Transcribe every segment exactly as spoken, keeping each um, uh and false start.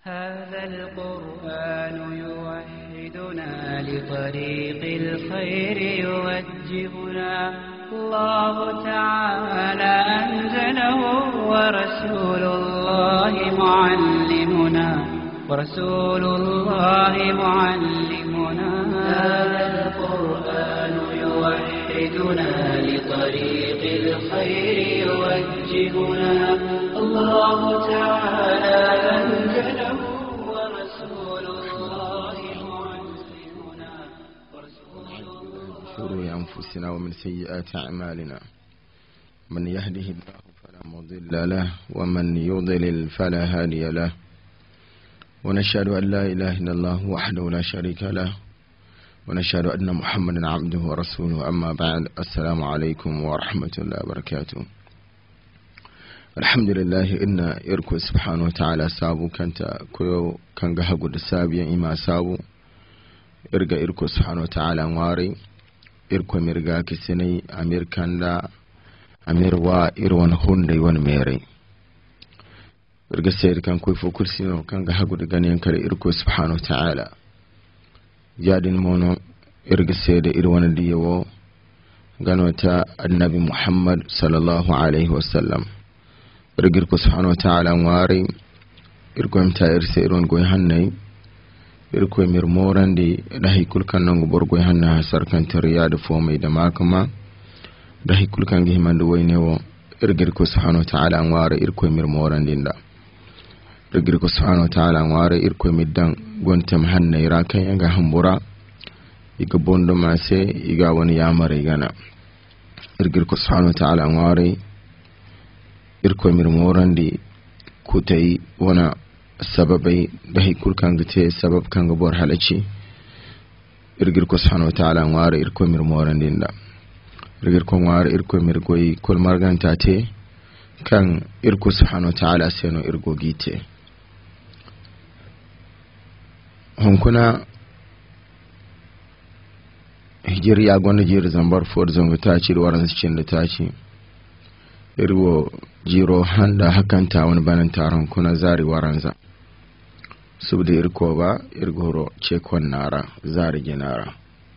هذا القرآن يوحدنا لطريق الخير يوجهنا الله تعالى أنزله ورسول الله معلمنا ورسول الله معلمنا هذا القرآن يوحدنا لطريق الخير يوجهنا الله تعالى أنزله ورسول الله معلمنا ورسول الله شرور أنفسنا ومن سيئات أعمالنا من يهده الله فلا مضل له ومن يضلل فلا هادي له ونشهد أن لا إله إلا الله وحده لا شريك له ونشهد أن محمدا عبده ورسوله أما بعد السلام عليكم ورحمة الله وبركاته. الحمد لله إن إركو سبحانه وتعالى سابو كانت كيو كان جهقود السابيا إما سابو إرجع إركو سبحانه وتعالى واري إركو مرجع كسني أمير كان لا أمير وا إروان هندي وان ميري إرجع سير كان كوي فوكر سينو كان جهقود جانيان كري إركو سبحانه وتعالى جادين مونو إرجع سير إروان ديو جانوتا النبي محمد صلى الله عليه وسلم irgirko subhanahu wa ta'ala wari irko mta irse iron goy hannay irko mir morandi dahi kulkan nango borgoy hanna sarkan tariyade fo may da makama dahi kulkan gi himande woynewo irgirko subhanahu wa ta'ala wari irko mir morandi nda irgirko subhanahu wa ta'ala wari irko middan gontam hannay rakan yanga hambura iga bondo mase iga woni yamare gana irgirko subhanahu wa ta'ala wari irko mir morandi kutai wana sababai dahi kulkan gite sabab kan gabor halaci irgirko subhanahu wa ta'ala ngare irko mir morandi nda irgirko ngare irko mir goyi kul marganta te kan irko subhanahu wa ta'ala seno irgo gite honkuna hijriya gonda jir zambar for zongo ta ci waran cin da ta ci irwo jiro handa hakanta wani banan taron kuna zari waranza subda irko ba irgoro cekon nara zari ginara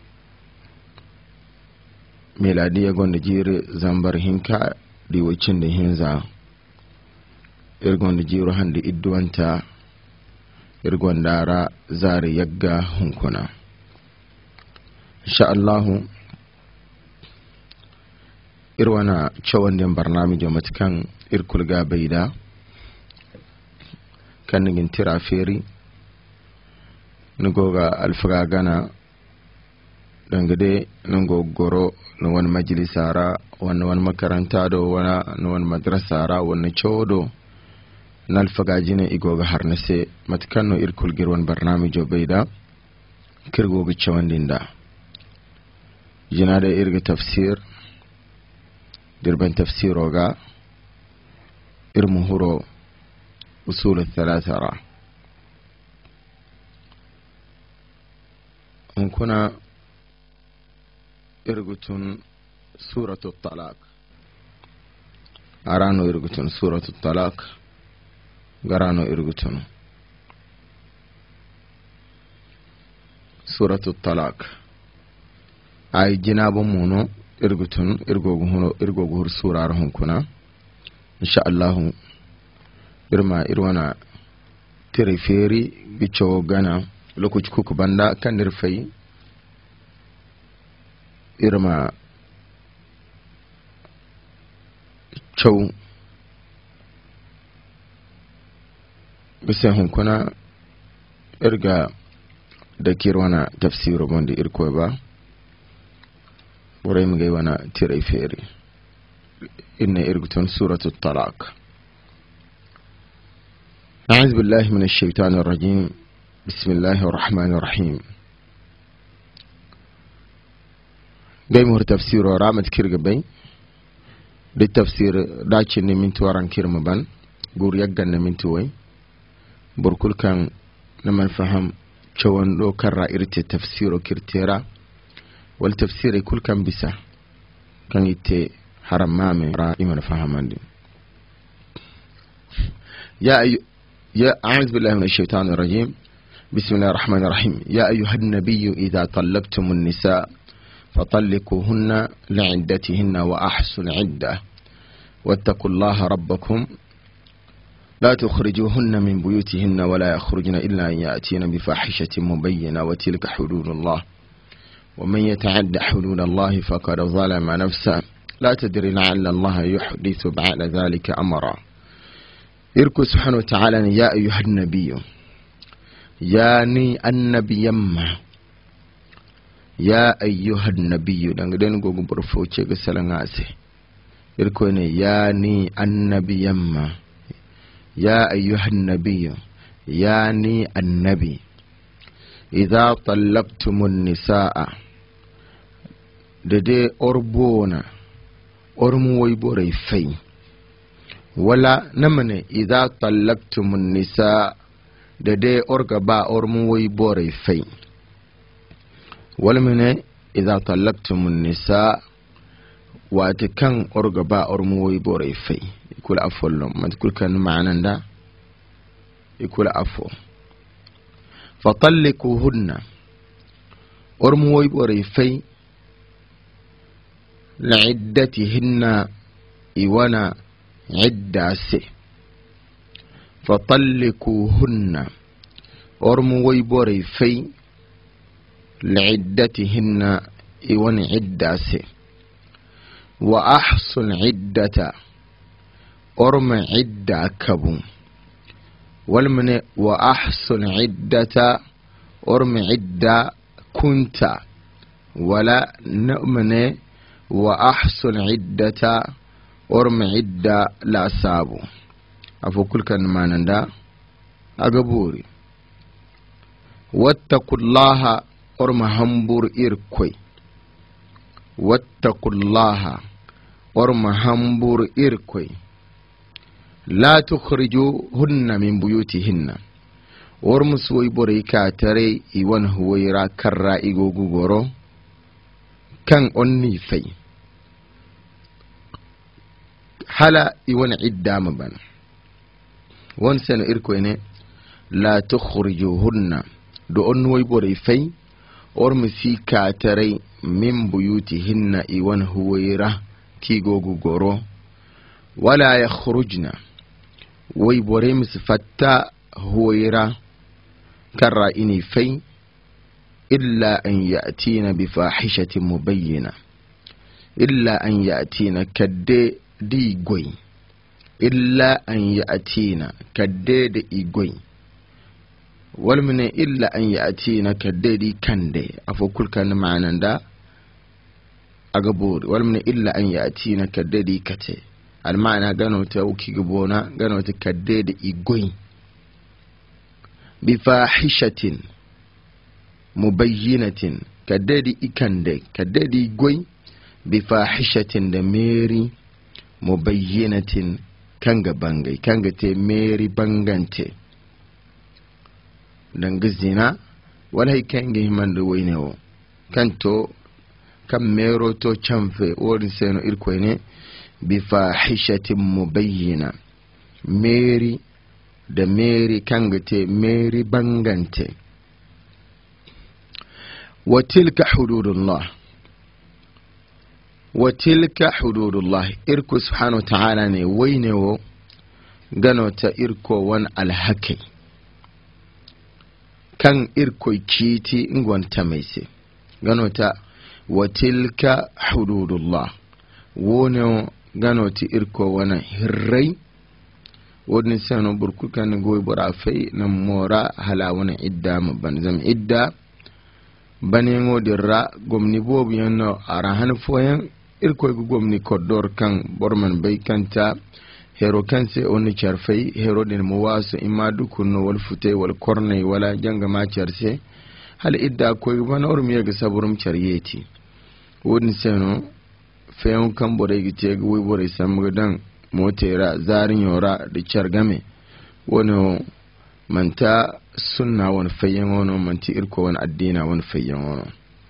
meladi ya gonda jiri zambar hinka diwacin da hinza irgon da jiro handa idduwanta irgon dara zari yagga hunkuna insha Allahu irwana cewan den barnamijo matkan irkulga baida kan nigin tira feri nugoga alfaga gana dangade nango goro no wan majlisara wan wan makaranta do wana no wan madrasara wan chodo nal faga jine igoga harnase matkan no irkul girwan barnamijo baida kirgoga cewan dinda jinada irga tafsir دربن تفسيروغا ارمهورو أصول الثلاثة را هنكونا ارغتون سورة الطلاق أرانو ارغتون سورة الطلاق غرانو ارغتون سورة الطلاق أي جناب مونو irgutun irgogu hono irgogu hur surar hunkuna insha Allah irma irwana tire feri bicho gana lokaci kuku banda kan nirfai irma chow bisa hunkuna irga da kirwana tafsiru bondi irko ba وريم جيوانا تيري فيري إن إرغتون سورة الطلاق. أعوذ بالله من الشيطان الرجيم بسم الله الرحمن الرحيم. جاي مهر تفسير ورامت كيرغبي دي تفسير داتشي نمين تواران كيرمبان غور يغان نمين توي بركل كان نمن فهم شوان لو كرا إرتي تفسير كيرتيرا والتفسير كل كان بسا كان يتي حرم مامي را إيمان فهمان دي يا أي يا أعوذ بالله من الشيطان الرجيم. بسم الله الرحمن الرحيم. يا أيها النبي إذا طلقتم النساء فطلقوهن لعدتهن وأحصوا العدة واتقوا الله ربكم لا تخرجوهن من بيوتهن ولا يخرجن إلا أن يأتين بفاحشة مبينة وتلك حدود الله ومن يتعد حدود الله فقد ظلم نفسه لا تدري لعل الله يحدث بعد ذلك أمرا. إركو سبحانه وتعالى يا أيها النبي يعني النبي يما يا أيها النبي دنگدن غوغو برفوچه گسلنگاسه إركو يعني النبي يما يا أيها النبي يعني النبي إذا طلقتم النساء ددي أربونا أرموي بوري في ولا نمني إذا طلقتم النساء ددي أرقبا أرموي بوري في ولمني إذا طلقتم النساء واتكن أرقبا أرموي بوري في يقول أفو لهم ما تقول كان معنا دا يقول أفو فطلقوهن أرموي بوري في لعدتهن إوانا عدة سي فطلقوهن أرموي بوري في لعدتهن إوانا عدة سي وأحصن عدة أرم عدة كبو والمن وأحصن عدة أرم عدة كنت ولا نؤمن وأحصن عدة أرم عدة لا سابو أفو كل كان ما نندا أقبوري واتقوا الله أرم همبور إركوي واتقوا الله أرم همبور إركوي لا تخرجوهن من بيوتهن ورمسوي بريكا تري إيوان هويرا كرا إيغو غورو كان أني في حالا إيوان عدة مبانا وانسان إركويني لا تخرجوهن دو أنوي بري في ورمسي كاتري من بيوتهن إيوان هويرا كيغو غورو ولا يخرجن ويبوريم سفتا هويرا كرائني في إلا أن يأتين بفاحشة مبينة إلا أن يأتين كدي دي قوي إلا أن يأتين كدي دي قوي ولمن إلا أن يأتين كدي دي كندي أفو كل كان معنا دا أقبور ولمن إلا أن يأتين كدي دي كتي المعنى قانو تاوكي قبونا قانو تكدد إيقوي بفاحشة مبينة كدد إيكاندي كدد إيقوي بفاحشة دميري مبينة كانغ بانغي كانغ تي ميري بانغانتي دنغزينا ولا هي كانغ همان دوينيو كانتو كم ميرو تو چنفي ورنسينو إركويني بفاحشة مبينة ميري da meri kangate meri bangante وتلك حدود الله وتلك حدود الله إركو سبحانه وتعالى وينو غنوتا إركو وان الحكي كان إركو كيتي نغوان تميسي غنوتا وتلك حدود الله ونو غنوتي إركو وانا هري ودن سانو بركو كان غوي برافي نمورا هلا وانا إدى مبانزم إدى بانينغو درا غمني بوب ينو أراهن فوين إركو غمني كودور كان برمان بي كانتا هيرو كانسي اوني شرفي هيرو دين مواسو إما دوكونو والفتي والكورني ولا جنگ ما شرسي هل إدى كوي بانور ميغ سابورم شريتي ودن سانو fayon kan bore gite ga wai bore samu dan motera zarin yora da chargame wono manta sunna won fayon wono manti irko won addina won fayon wono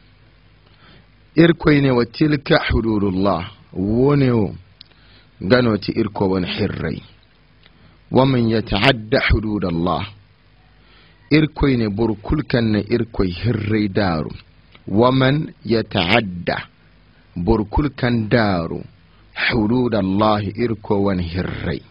irko ne wa tilka hududullah wono ganoti irko won hirrai ومن يتعدى حدود الله إركوي نبور كل كان إركوي هري دارو ومن يتعدى بور كل كان دارو حدود الله إركو ونهري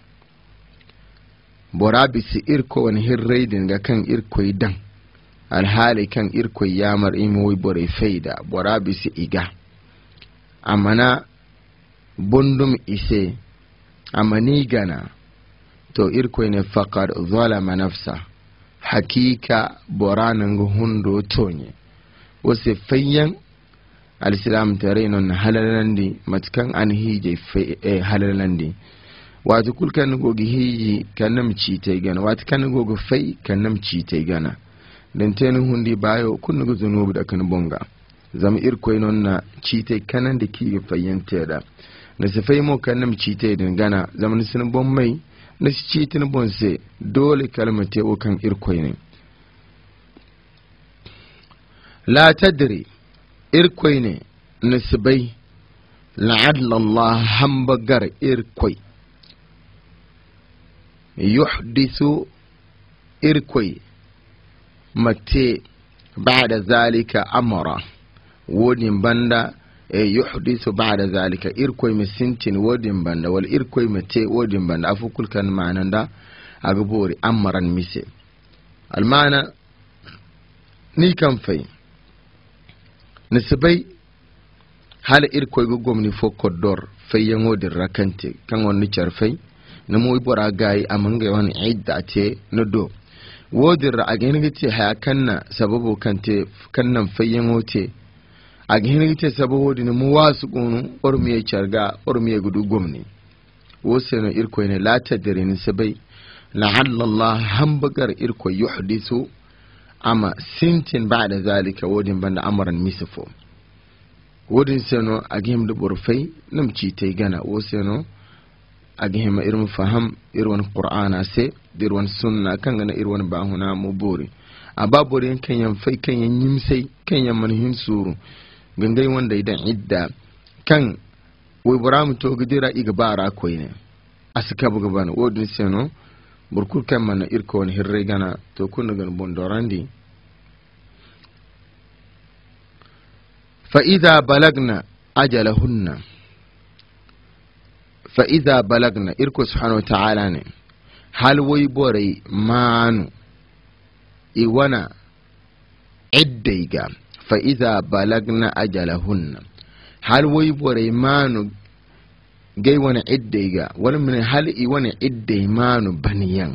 برابس إركو ونهري دنگا كان إركوي دن الحالي كان إركوي يامر إموي بوري فيدا برابس إيغا أمانا بندم إسي أماني غانا تو إركوي فقد ظلم نفسه حقيقة براننغ هندو توني وسفيا الإسلام ترين هلالندي متكن أن هيجي في هلالندي واتو كل كان نقول هيجي كنم تشيتي جانا وات كان نقول في كنم تشيتي جانا لنتين هندي بايو كل نقول ذنوب دا كن بونغا زم إركوي نونا تشيتي كنن دي كي فيين تيدا نسفي مو كنم تشيتي دين جانا زم نسن بومي نس تشيتي نبونسي دولي كلمة وكان إركوي لا تدري إركوي نسبي لعل الله همبغر إركوي يحدث إركوي متى بعد ذلك أمره ودين بندا يحدث بعد ذلك إركوي مسنتين ودين بندا والإركوي متى ودين بندا أفو كل كان معنى دا أقبوري أمرا ميسي المعنى ني كان في نسبي هل إركوي قومني فوق الدور في يمود الركنتي كان ونشر في نمو يبورا غاي أمانغي وان عدة ندو ودر أجهنغتي هيا كنا سببو كنتي كنا في يموتي أجهنغتي سببو دي نمو واسقونو أرمي يشارغا أرمي يقدو قومني وسينو إركوي لا تدري نسبي لعل الله همبغر إركوي يحدث أما سنتين بعد ذلك ودين بند أمرا ميسفو ودين سينو أجهم دبور في نمشي تيغانا وسينو أجهم إرم فهم إروان قرآن سي ديروان سنة كان إروان باهنا مبوري أبابورين كان ينفي كان ينمسي كان يمنهن سورو غنغي وان دايدان عدة كان ويبرام توقديرا إقبارا كوينة أسكابو غبانا ودين سينو بركول كان من إركوان هرّيغانا توكون نغن بندوراندي فإذا بلغنا أجلهن فإذا بلغنا إركو سبحانه وتعالى هل ويبوري مانو إيوانا عديغا فإذا بلغنا أجلهن هل ويبوري مانو جاي وانا عديغا ولا من هل إيوانا عدي مانو بنيان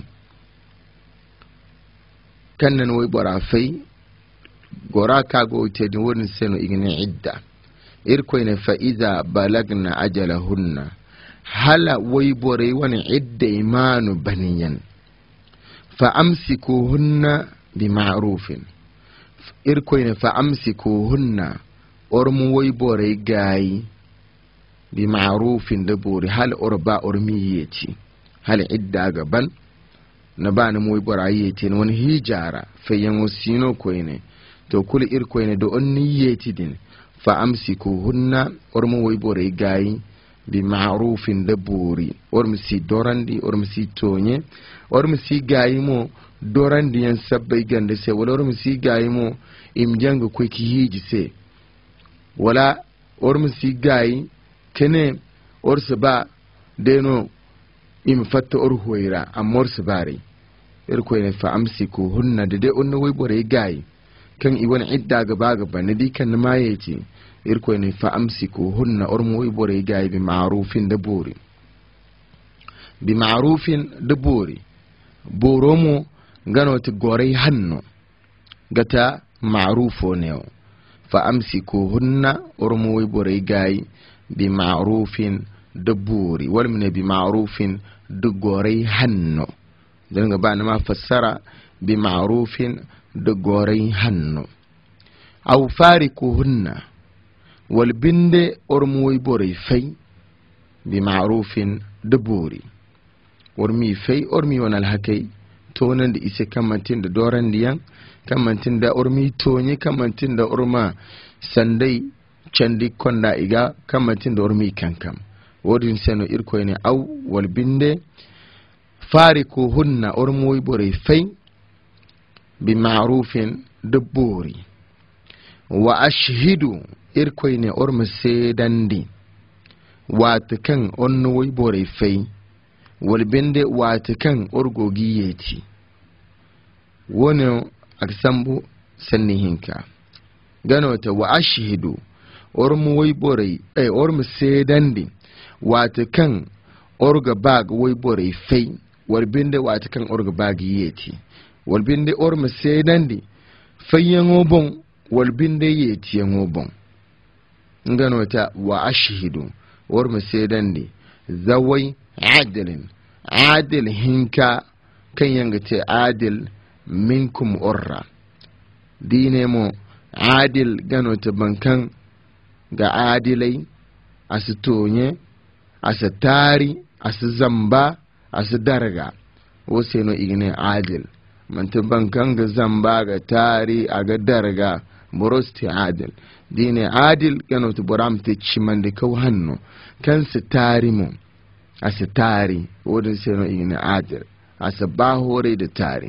كان ويبورا في غوراكا غو تدور سنو إغني عدة إركوين فإذا بلغنا أجلهن هل ويبوري وانا عدي مانو بنيان فأمسكوهن بمعروف إركوين فأمسكوهن أرمو ويبوري جاي بمعروف دبوري هل أربا أرميتي هل عدة أغبان نبان موي برايتين وان هجارة فينو سينو كويني تو كل إر كويني دو أنيتي دين فأمسكوهن أرمو ويبوري جاي بمعروف دبوري أرمسي دوراندي أرمسي توني أرمسي جاي مو دوراندي ينسبي جندسي ولا أرمسي جاي مو إمجانغ كويكي هيجسي ولا أرمسي جاي kene orse ba deno im fatta or hoyra am orse bari er ko ne fa amsiku hunna de de onno way bore gaay kan i won idda ga baga ban di kan mayeti er ko ne fa amsiku hunna or mo way bore gaay bi ma'rufin da bori bi ma'rufin da bori boromo ganoti gore hanno gata ma'rufo ne fa amsiku hunna or mo way bore gaay بمعروف دبوري والمن بمعروف دغوري هنو دنگا بان ما فسر بمعروف دغوري هنو او فارقهن والبند ارموي بوري في بمعروف دبوري ورمي في ارمي ونال هكي تونن دي ise kamantin da doran diyan kamantin da urmi tonyi kamantin da urma sandai candi konda iga kamatin da urmi kankam wodin seno irko ne au wal binde farikuhunna ormoy bore fay bi ma'rufin dabbori wa ashhidu irkoyne orma sedandi watakan onnoy bore fay wal binde watakan orgogi yeti wono aksambu sanni hinka ganota wa ashhidu ormu way boray ay ormu sedandi watakan orga bag way boray fay wal binde watakan orga bag yeti wal binde ormu sedandi fayango bon wal binde yeti yango bon ganota wa ashhidu ormu sedandi zawai adilin adil hinka kan yangate adil minkum orra dine mo adil ganota bankan ga adilai asu tonye asu tari asu zamba asu darga wose no igine adil manta bankan ga zamba ga tari aga darga borosti adil dine adil ganota boramte chimande kaw hanno kan su tari mo asu tari wodin seno igine adil asu bahore da tari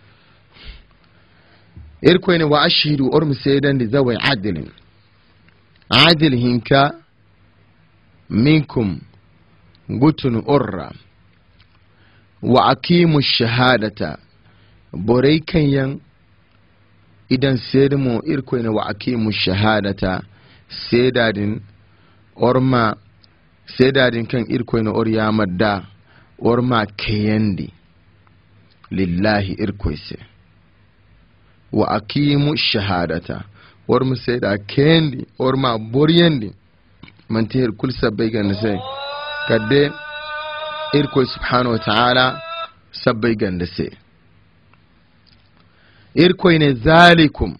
irkoyne wa ashhidu orm sedan di zawai adilin adil hinka minkum gutun urra wa aqimu shahadata borai kanyan idan sedmo irkoyne wa aqimu shahadata sedadin orma sedadin kan irkoyne or yamadda orma kayandi lillahi irkoyse wa aqimu shahadata orma seda kendi orma boryendi mantir kul sabbay ganda sai kadde irkoy subhanahu wa ta'ala sabbay ganda sai irkoy ne zalikum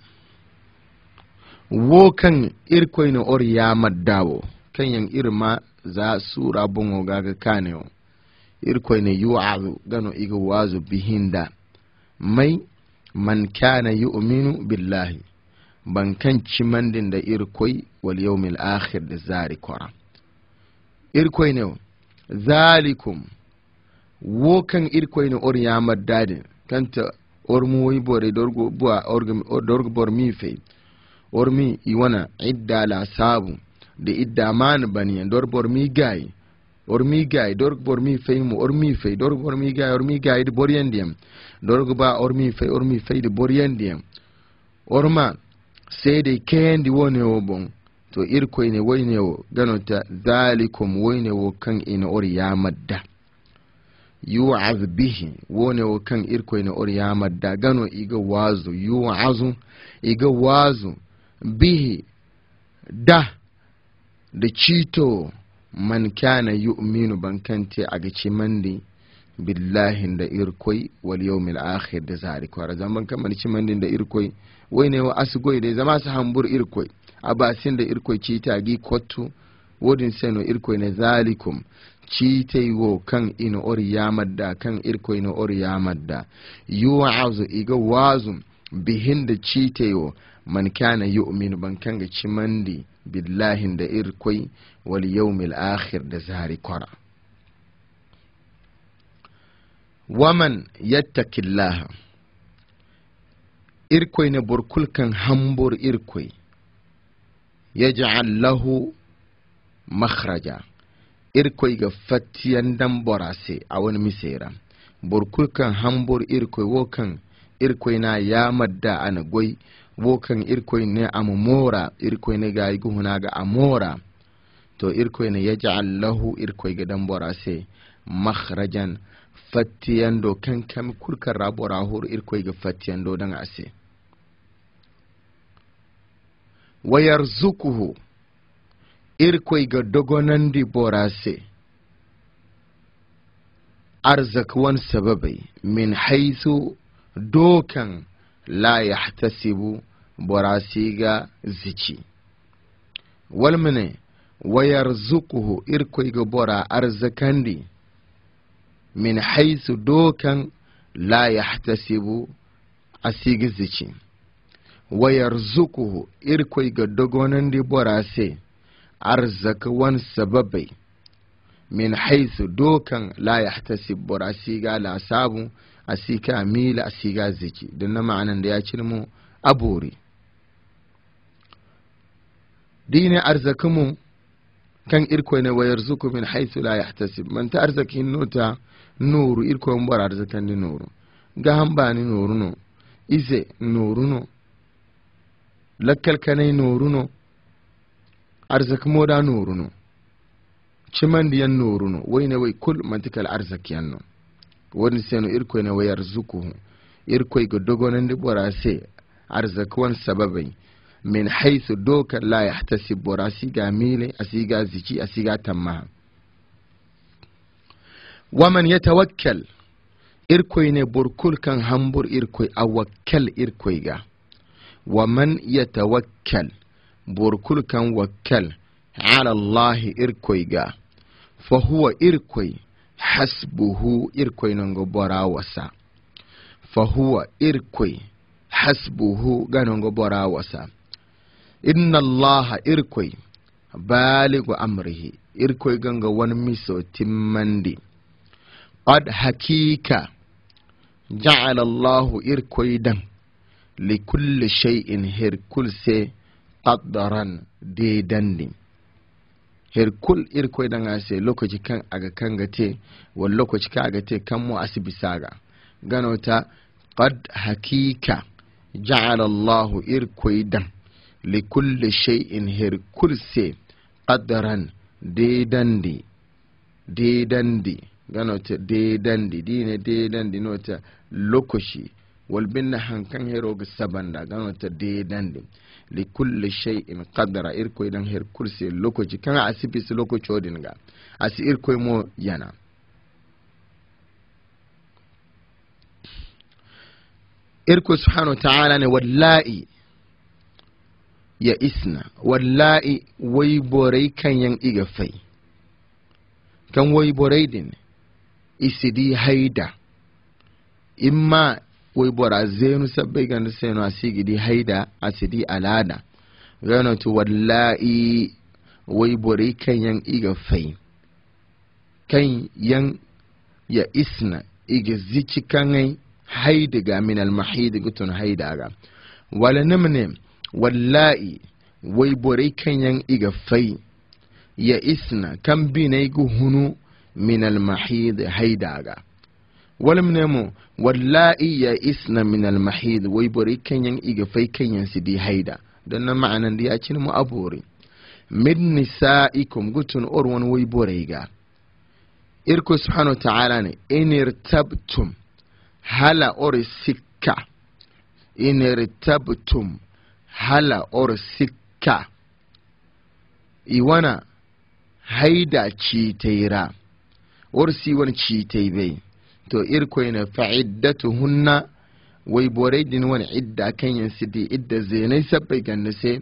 wo kan irkoy ne or ya maddawo kan yan irma za sura bongo gaga kanewo irkoy ne yu'azu gano iga wazu bihinda mai man kana yu'minu billahi ban kan cimandin da irkoy wal yawmil akhir da zari kora irkoy ne zalikum wo kan irkoy ne or ya maddadin kanta or muyi bore dorgo bua dorgo bor mi fe or mi iwana idda la sabu da idda man bani dor bor mi gay or mi gay dorgo bor mi fe mu or mi fe dorgo bor mi gay or mi gay de bor yendiem dorgo ba or mi fe or mi fe de bor yendiem or ma sai dai kendi wone wo bon to irkoy ne woyne wo ganota zalikum woyne wo kan ina or ya madda yu'az bihi wone wo kan irkoy ne or ya madda gano iga wazu yu'azu iga wazu bihi da da cito man kana yu'minu bankante aga cimandi billahi da irkoy wal yawmil akhir da zalika razan ban kan cimandi da irkoy woyne wo asgoy de zama su hambur irkoy abasin da irkoy cita gi kottu wodin seno irkoy ne zalikum citay wo kan ino or yamadda kan irkoy no or yamadda yu'azu iga wazu bihin da citay wo man kana yu'minu ban kan ga cimandi billahi da irkoy wal yawmil akhir da zari qara waman yattaqillaha irkoy ne burkul kan hambur irkoy yaj'al lahu makhraja irkoy ga fatiyan dan borase a wani misera burkul kan hambur irkoy wo kan irkoy na ya madda ana goy wo kan irkoy ne amora irkoy ne ga iguna ga amora to irkoy ne yaj'al lahu irkoy ga dan borase makhrajan fatiyan do kan kam kulkan rabora hur irkoy ga fatiyan do dan ase wayarzukuhu irkoy ga dogonandi borase arzak wan sababai min haythu dokan la yahtasibu borasi ga zici walmane wayarzukuhu irkoy ga bora arzakandi min haythu dokan la yahtasibu asigi zici wayarzukuhu irkoy ga dogonandi borase arzak wan sababai min haythu dokan la yahtasib bora siga la sabu asika mila asiga ziki dan ma'anan da ya cilmu abori dine arzakumu kan irko ne wayar zuku min haythu la yahtasib man ta arzakin nota nuru irko mbara arzakan ni nuru ga hamba ni nuru no ize nuru no lakkal kanai nuru no arzak moda nuru no ciman diyan nuru no wayne way kul mantikal arzak yanno woni seno irko ne wayar zuku irko go dogonan di bora se arzak wan sababai min haythu doka la yahtasib bora siga mile asiga ziki asiga tamma waman yatawakkal irko ne burkul kan hambur irko awakkal irko ga waman yatawakkal burkul kan wakkal ala Allah irko ga fa huwa irko hasbuhu irko nango bora wasa fa huwa irko hasbuhu ganongo bora wasa inna Allah irko baligu amrihi irko ganga wani miso timmandi qad hakika ja'ala Allah irko dan likulli shay'in herkul se qaddaran de dandi herkul irko dan ase lokaci kan aga kangate wal lokaci ka aga te kan mu asibisaga ganota qad hakika ja'ala Allah irko dan likulli shay'in herkul se qaddaran de dandi de dandi ganota de dandi dine de dandi nota lokaci walbinna hankan hero ga sabanda ganota de dandi likulli shay'in qadara irko idan her kursi lokaci kan asibisi lokaci odin ga asi irko mo yana irko subhanahu wa ta'ala ne wallahi ya isna wallahi wai borai kan yan iga fai kan wai borai din isidi haida imma wai bora zenu sabbai ganda seno asigidi haida asidi alada gano to wallahi wai borai kan yan iga fai kan yan ya isna iga zici kanai haida ga min al mahid gutun haida ga wala namne wallahi wai borai kan yan iga fai ya isna kan bi na igu hunu min al mahid haida ga walam nemo wallahi ya isna min al mahid wai borai kan yan iga fai kan yan sidi haida don nan ma'anan da ya cin mu abori min nisaikum gutun orwan wai borai ga irko subhanahu wa ta'ala ne inirtabtum hala or sikka inirtabtum hala or sikka iwana haida citaira or si wani citai bai to irko yana fa'iddatuhunna wai borai din wani idda kan yin sidi idda zenai sabbai ganna sai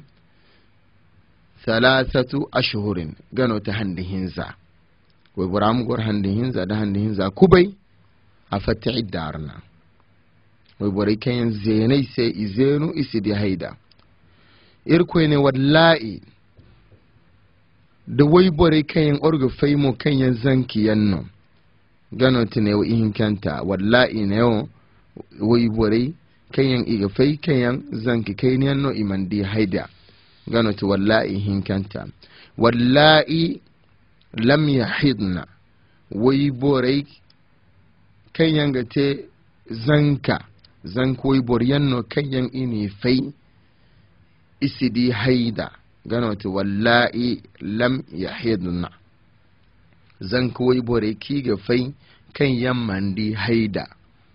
salasatu ashhurin gano ta handin hinza wai buram gor handin hinza da handin hinza kubai a fatta iddarna wai borai kan yin zenai sai izenu isidi haida irko ne wallahi da wai borai kan yin orga faimo kan yin zanki yanno gano tine wa ihin kanta wallahi ne yo wai borai kan yin iga fai kan yin zanki kai ne yanno imandi haida gano to wallahi ihin kanta wallahi lam yahidna wai borai kan yin gate zanka zanko wai bor yanno kan yin ini fai isidi haida gano to wallahi lam yahidna zan kawai bore ki ga fai kan yamman di haida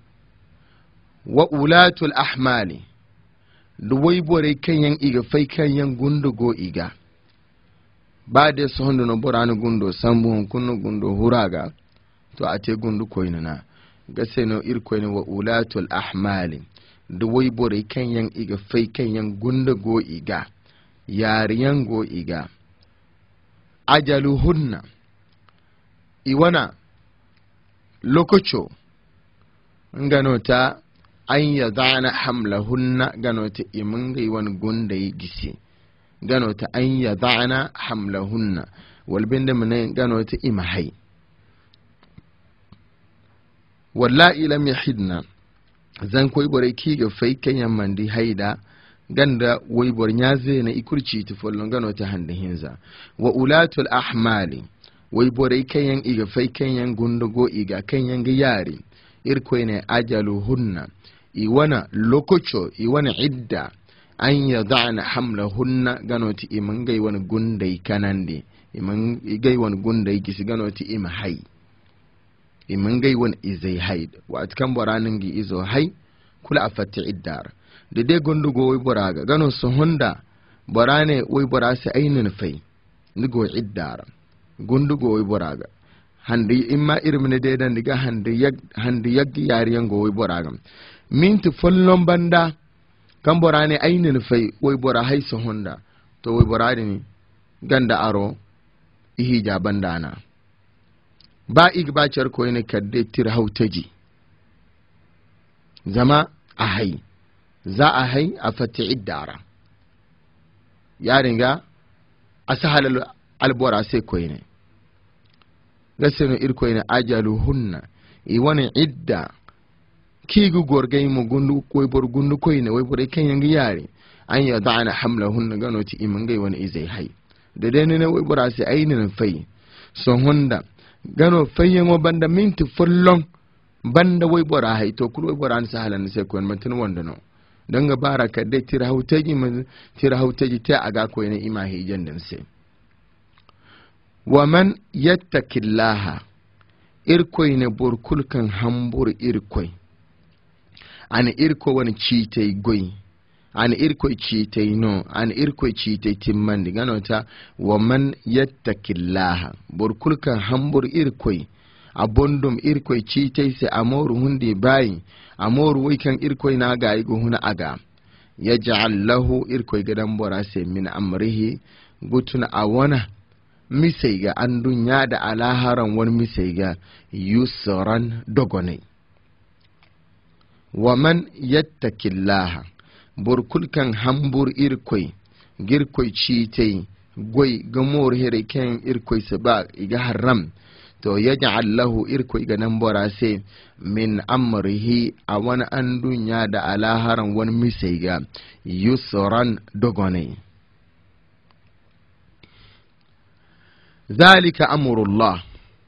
wa ulatul ahmali duwai bore kan yan iga fai kan yan gundu go iga ba da su hundu no boranu gundo sambu kunu gundo huraga to ate gundu koinana ga sai no irko ne wa ulatul ahmali duwai bore kan yan iga fai kan yan gundu go iga yariyan go iga ajaluhunna iwana lokocho nganota an yadana hamlahunna ganota imunga iwan gunda yi gisi ganota an yadana hamlahunna walbinde mene gano ta ima hay wallahi lam yahidna zan koy bore kiga fay kanyan mandi haida ganda way bor nyaze na ikurci ti follon gano ta hande hinza wa ulatul ahmali way bore kanyan iga fay kanyan gundugo iga kanyan ga yari irkoy ne ajaluhunna iwana lokocho iwana idda an yada'na hamlahunna gano ti imangai wani gundai kanande iman igai wani gundai gisi gano ti ima hay iman gai wani izai haid wa atkan boranin gi izo hay kula afatti iddar da dai gundugo wai boraga gano su honda borane wai borase ainin fai nigo iddar gundugo wai boraga handi imma irmine de dan diga handi yag handi yag yariyan go wai boraga minti follon banda kan borane ainin fai wai bora hay su honda to wai borade ni ganda aro ihija bandana ba igbacar ko ne kadde tir hautaji zama a hay za a hay a fati iddara ya ringa a sahal albora sai ko ne gasino ir ko ne ajaluhunna i wani idda kigu gorgay mu gundu ko bor gundu ko ne way bor kan yangi yare an ya da'ana hamlahunna gano ti imangai wani izai hay da dai ne way bora sai ainin fai son honda gano fayyango banda minti follon banda way bora hay to kul way bora an sahalan sai ko man tun wanda no danga baraka de tira hautaji man tira hautaji ta aga ko ne ima hijan dan sai wa man yattakillaha irkoy ne burkul kan hambur irkoy an irko wani citay goy an irkoy citay no an irkoy citay timmandi ganota wa man yattakillaha burkul kan hambur irkoy abondum irkoy citay se amoru hundi bayi amoru way kan irkoy na ga igo huna aga yaj'al lahu irkoy gadan borase min amrihi gutuna awana misaiga an dunya da alaharan wani misaiga yusran dogone wa man yattakillaha burkul kan hambur irkoy girkoy citay goy gamor here ken irkoy saba iga haram to yaj'al lahu irkoy ga nan borase min amrihi awana an dunya da alaharan wani misaiga yusran dogone zalika amrullah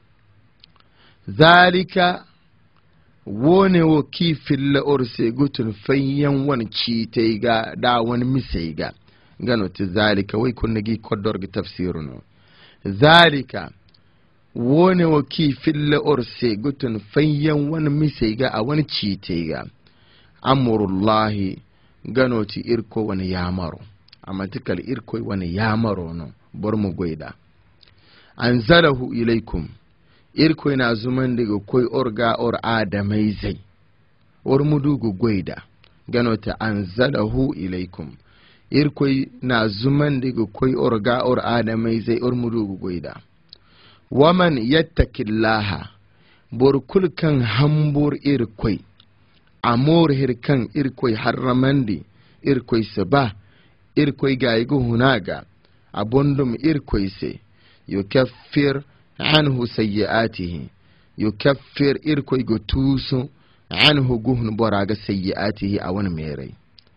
zalika wone wo kifil orse gutun fayyan wani citay ga da wani misai ga gano ti zalika wai kun nagi kodor ga tafsiruno zalika wone wo kifil orse gutun fayyan wani misai ga a wani citay ga amrullah gano ti irko wani yamaro amma tikal irko wani yamaro no bar mu goida anzalahu ilaykum irko ina zuman daga koi orga or adamai zai or mudugu goida ganota anzalahu ilaykum irko na zuman daga koi orga or adamai zai or mudugu goida waman yattakillaha burkul kan hambur irko amor hirkan irko harramandi irko saba irko gaigo hunaga abondum irko se يكفر عنه سيئاته يكفر إركو يغتوسو عنه جهن براغ سيئاته أون ميري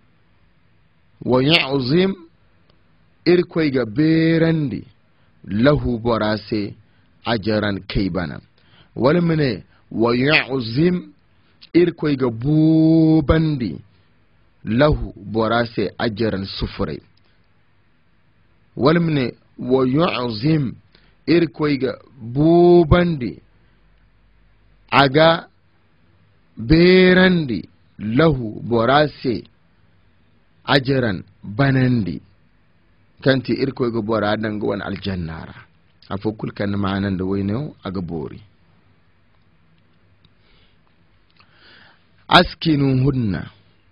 ويعظم إركو يغبيرندي له براسي أجرا كيبانا ولمن ويعظم إركو يغبوبندي له براسي أجرا سفري ولمن ويعظم irkoiga bubandi aga berandi lahu borase ajaran banandi kanti irkoiga bora danga wan aljannara afokul kan maanan da wayno aga bori askinu hunna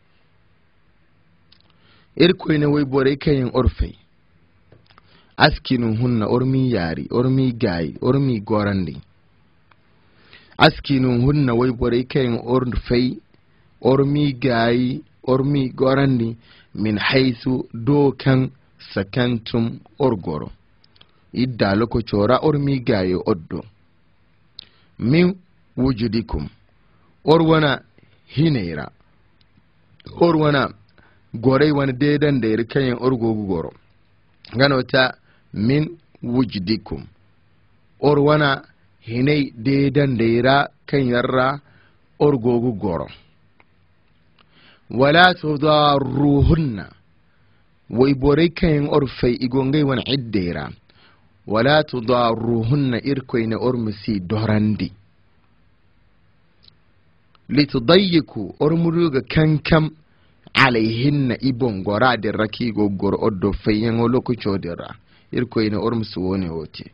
irkoine way bore kayen orfei askinu hunna ormi yari ormi gai ormi gorandi askinu hunna way bore kayen orfei ormi gai ormi gorandi min haythu do kan sakantum orgoro idda loko chora or mi gayo oddo min wujudikum or wana hinera or wana gore wani dedan da yar kayan or gogu goro gano ta min wujudikum or wana hinai dedan da yara kan yarra or gogu goro wala tudarruhunna way bore kayan or fay igongai wani iddera wala tudarruhunna irkoyna or misi dorandi litudayyiku or muruga kankam alayhinna ibon gora de raki go gor oddo fayen o loko chodira irkoyna or misi woni wote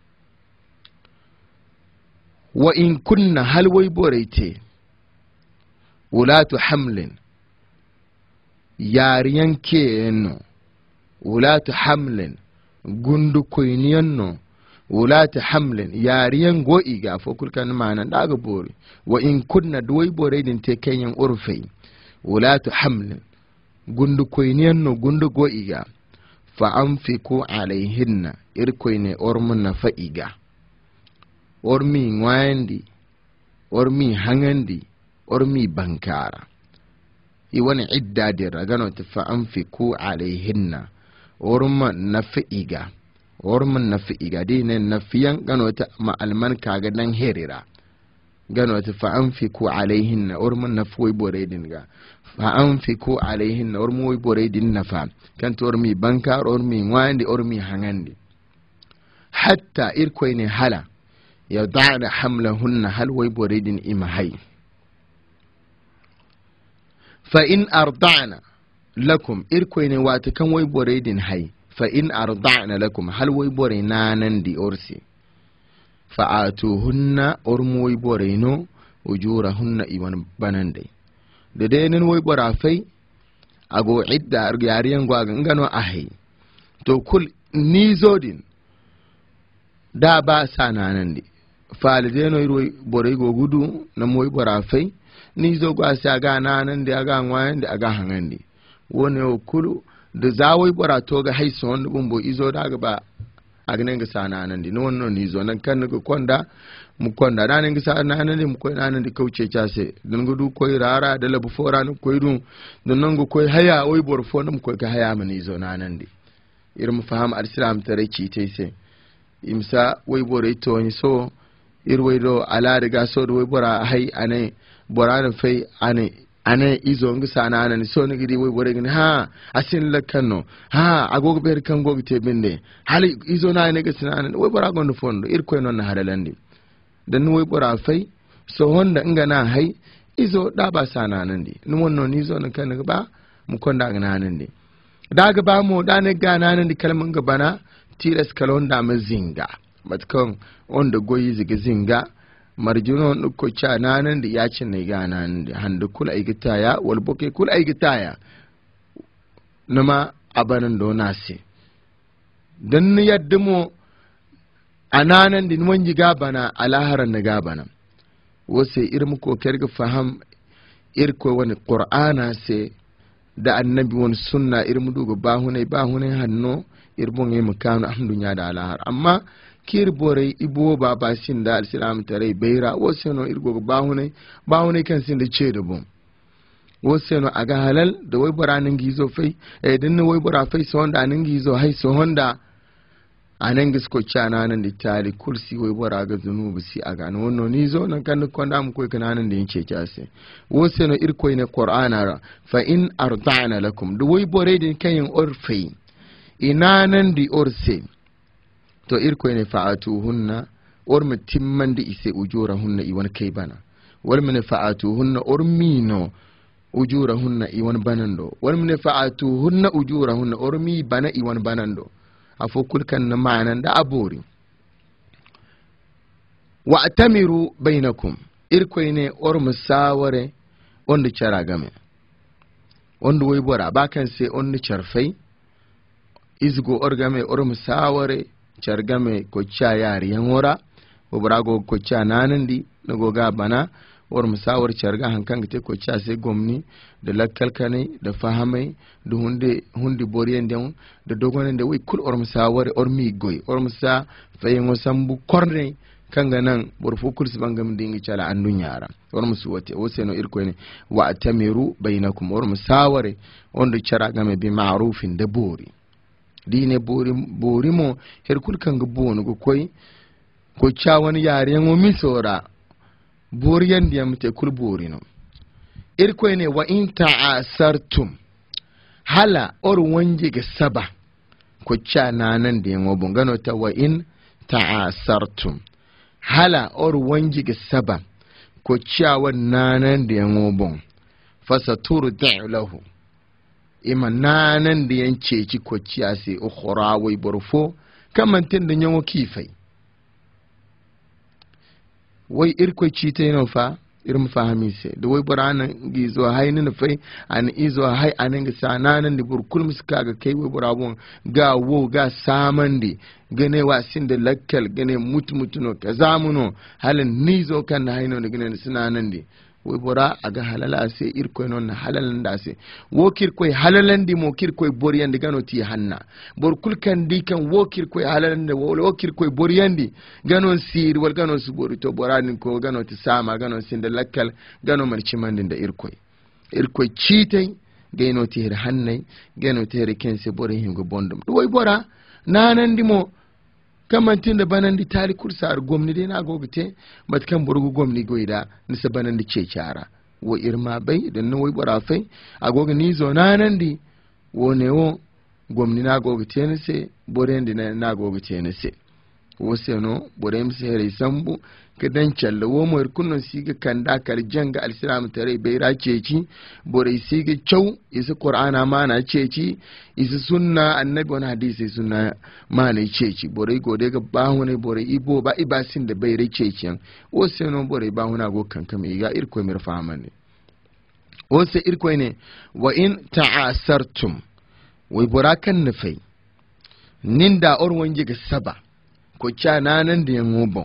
wa in kunna hal way borete ulatu hamlin yariyan keyenno ulatu hamlin gundu koyniyanno ulatu hamlin yariyan go iga fokul kan mana daga bori wa in kunna duwai bore din te kenyan urfai ulatu hamlin gundu koyniyanno gundu go iga fa anfiku alaihinna irkoyne ormunna fa iga ormi ngwandi ormi hangandi ormi bankara iwani idda dira gano ta fa anfiku alaihinna orma nafi'iga orma nafi'iga dine nafiyan gano ta ma alman kaga dan herira gano ta fa anfiku alaihinna orma nafoi boredin ga fa anfiku alaihinna orma woi boredin nafa kan to ormi bankar ormi ngwandi ormi hangandi hatta irkoyne hala yada'na hamlahunna hal woi boredin imahai fa in arda'na lakum irkoyne wata kan way boredin hay fa in arda'na lakum hal way bore nanan di orsi fa atuhunna ormu way boreno ujurahunna iwan banande de denen way bora fay ago idda yariyan gwaga ngano ahay to kul ni zodin da ba sananandi falideno way bore go gudu na moy bora fay ni zo gwa sa ga nanan da ga ngwayen da ga hangandi wone okulu da zawai bora to ga haiso wanda bumbo izo da ga ba agnen ga sananan di no no ni zo nan kan ga konda mu konda nan ga sananan di mu koy nanan di kauce chase dan gudu koy rara da labu fora no koy dun dan nan go koy haya oi bor fo nam koy ga haya mani zo nanan di irin faham al-islam tare ci tai sai imsa wai bore to ni so irwai do ala daga so do wai bora hay ane borana fai ane ane izo ngi sana ane so ni gidi wai bore gni ha asin lakano ha agogo ber kan gogo te binde hali izo na ne ga sana wai bora gondo fondo ir koy non na hadalandi dan wai bora fai so honda nga na hay izo da ba sana nandi no wonno ni zo nan kan ba mu konda ga nanandi daga ba mu da ne ga nanandi kalman ga bana tilas kalonda mazinga matkan onda goyi ziga zinga marjuno nuko cha nanan da yacin ne ga nan da handa kula igitaya wal boke kula igitaya nama abanan do nase dan yadda mo ananan din wanji gabana alaharan na gabana wose irmu ko kerga faham irko wani qur'ana se da annabi wani sunna irmu dugo bahunai bahunai hanno irbon yi mukanu ahdunya da alahar amma kir bore ibo baba sin da al-islam tare beira woseno irgo bahune bahune kan sin da ce da bom woseno aga halal da wai baranin gizo fai eh din wai bara fai so honda nan gizo hai so honda anan gisko chana nan da tali kursi wai bara ga zunubi si aga no no ni zo nan kan ko da mu koi kana nan da yake kyase woseno irko ne qur'ana fa in arda'na lakum da wai bore din kayin urfi ina nan di orse to irko ne fa'atuhunna or mutimman da ise ujurahunna iwan kai bana wal min fa'atuhunna or mino ujurahunna iwan banando wal min fa'atuhunna ujurahunna or mi bana iwan banando afokul kan na ma'anan da abori wa atamiru bainakum irko ne or musaware on da cara game on da wai bora bakan sai on da charfai izgo orgame or musaware chargame ko cha yari yanora obrago ko cha nanandi nago ga bana war musawar charga hankan te ko cha sai gomni da lakkal kanai da fahamai da hunde hundi boriyan den da dogonen da wai kul or musawar or mi goy or musa fayin sambu korne kanga nan burfu kursi bangam dingi chala andun yara war musu wate wose no irko ne wa atamiru bainakum war musaware ondo chara game bi ma'rufin da bori dine bori bori mo herkul kanga bonu go koy ko cha wani yare mo misora bori yandi amte kul bori no irko ne wa in ta'asartum hala or wanje ga saba ko cha nanan da yango bungano ta wa in ta'asartum hala or wangi ga saba ko ciyawan nanan da yan bon fasaturu lahu ima nanan da yan ceci ko ciya sai ukhra wai burfo kaman tin da yan kifai wai irko ci ta yana fa irin fahimi sai da wai buranan gizo hainin fai an izo hai anan ga sananan da burkul muska ga kai wai burabun ga wo ga samandi gane wasin da lakkal gane mutumutuno ka zamuno halin nizo kan na haino da gane suna nan di wai bora aga halala sai irko non na halalan da sai wo kirko halalan di mo kirko boriyan da gano ti hanna bor kulkan di kan wo kirko halalan da wo kirko boriyan di gano sir wal gano su bori to boranin ko gano ti sama gano sin da lakkal gano marci mandin da irko irko citai gano ti har hannai gano ti har kense bori hingo bondum wai bora nanan di mo kamantin da banan di tari kursa ar gomni dai na gogite bat kan burgu gomni goida nisa banan di ce cara wo irma bai da no wai barafai agoga ni zo nanan di wo ne wo gomni na gogite ne se boren di na gogite ne se wo se no borem se re sambu kadan challa wo mo kunno siga kanda kar janga al-islam tare bai ra ceci bore siga chau isa qur'ana ma na ceci isa sunna annabi wani hadisi sunna ma na ceci bore gode ga bahu ne bore ibo ba ibasin da bai ra ceci wo se no bore bahu na go kankam iga irko mir fahamane wo se irko ne wa in ta'asartum wai burakan nafai ninda or wanji ga saba ko cha nanan da yan bon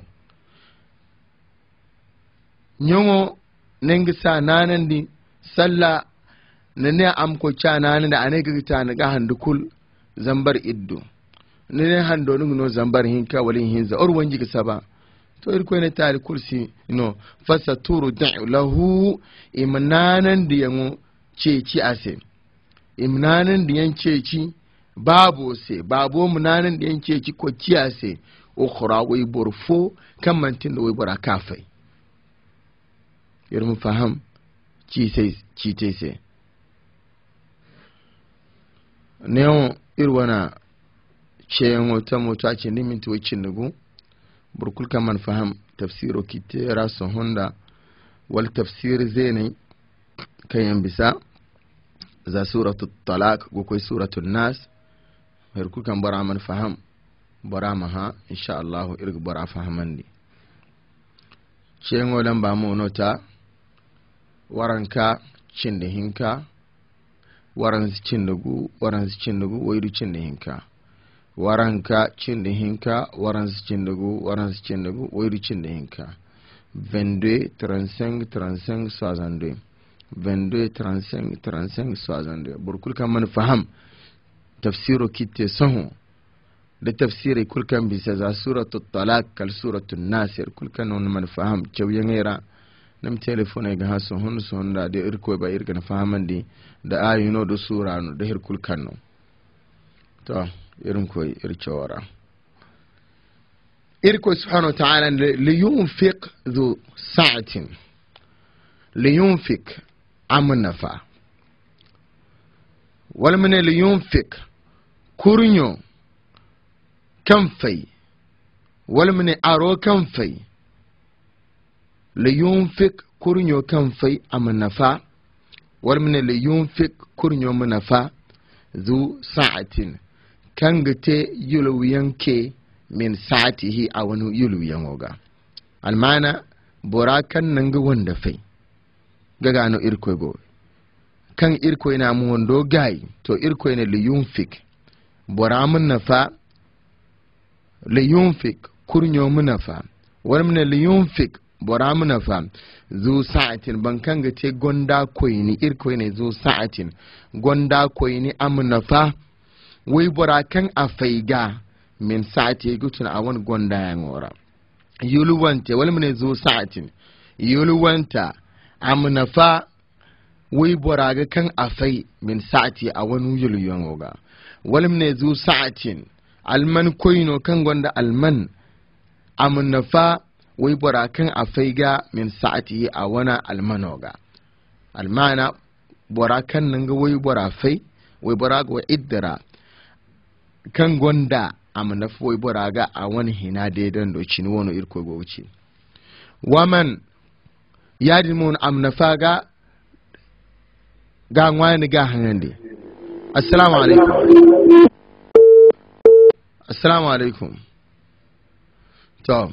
nyongo nengi sa nanan di salla na ne am ko cha nanan da ane gita na ga handukul zambar iddo ne ne hando no zambar hinka walin hinza or wanji ga saba to irko ne tari kursi no fasaturu da'u lahu imnanan di yango ceci ase imnanan di yan ceci babu se babu munanan di yan ceci ko ciyase ukhra wai burfo kan mantin da wai bara kafai yarmu faham ci sai ci te sai neo irwana ceyan wata mota ce nimin to wicin nugu burkul kan man faham tafsiro kite rasu honda wal tafsir zene kayan bisa za suratul talaq go koy suratul nas burkul kan bara man faham bara maha insha Allah irga bara fahamandi ceyan wadan ba mu nota waranka cin da hinka waran cin da gu waran cin da gu waidu cin da hinka waranka cin da hinka waran cin da gu waran cin da gu waidu cin da hinka vingt-deux trente-cinq trente-cinq soixante-deux vingt-deux trente-cinq trente-cinq soixante-deux burkul kan man faham tafsiro kitte sahu da tafsiri kulkan bisa za suratul talaq kal suratul nasir kulkan non man faham cewyengera nam telefone ga haso hon so honda de irko ba irga na fahamandi da ayuno do surano da her kulkan no to irin koy ircewara irko subhanahu wa ta'ala li yunfiq dhu sa'atin li yunfiq amnafa wal min li yunfiq kurnyo kanfai wal min aro kanfai li yunfiq kurnyo kanfai amnafa wal min li yunfiq kurnyo mnafa dhu sa'atin kangate yulwiyanke min sa'atihi a wani yulwiyan oga almana borakan nan ga wanda fai ga gano irko go kan irko ina mu wando gai to irko ina li yunfik boramun nafa li yunfik kurnyo munafa wal min li yunfik boramna fa zu sa'atin bankan ga te gonda koyni irko ne zu sa'atin gonda koyni amna fa wai borakan afaiga min sa'ati gutun awan gonda yangora yuluwante wal mun zu sa'atin yuluwanta amna fa wai boraga kan afai min sa'ati awan yulu yangoga wal mun zu sa'atin alman koyno kan gonda alman amna fa wai borakan afaiga min sa'ati a wana almanoga almana borakan nan ga wai borafai wai boraga wa iddara kan gonda amna fa wai boraga a wani hina daidan do cin wono irko go wuce waman yadi mun amna fa ga ga wani ga hanande assalamu alaikum assalamu alaikum to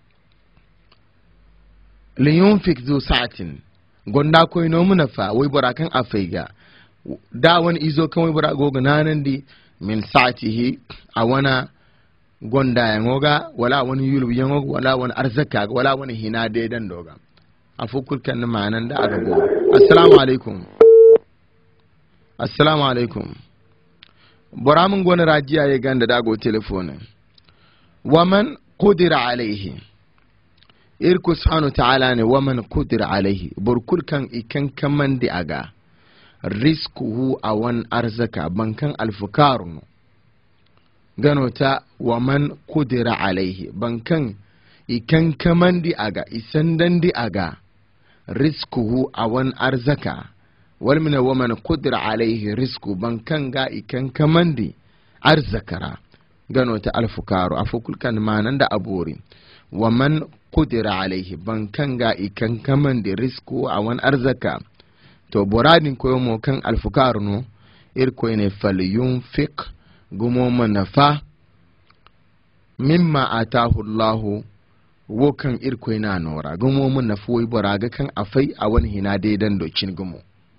liyunfik zu sa'atin gonda koy no munafa wai barakan afaiga da wani izo kan wai bara goga nanan di min sa'atihi a wana gonda yangoga wala wani yulu yangoga wala wani arzaka wala wani hina daidan doga afukul kan ma'anan da aka go assalamu alaikum assalamu alaikum baramun gona rajiya ya ganda dago telefonin waman qudira alaihi irku subhanahu ta'ala ne waman qudira alaihi burkul kan ikan kaman di aga rizquhu awan arzaka bankan alfukarun gano ta waman qudira alaihi bankan ikan kaman di aga isandan di aga rizquhu awan arzaka wal min waman qudira alaihi rizqu bankan ga ikan kaman di arzakara gano ta alfukaru afukul kan manan da abori waman qudira alaihi bankan ga ikan kaman da risku a wani arzaka to boradin koyo mo kan alfukaru no irko ne falyunfiq gumo manafa mimma atahu Allah wo kan irko ina nora gumo manafa wai boraga kan afai a wani hina daidan docin gumo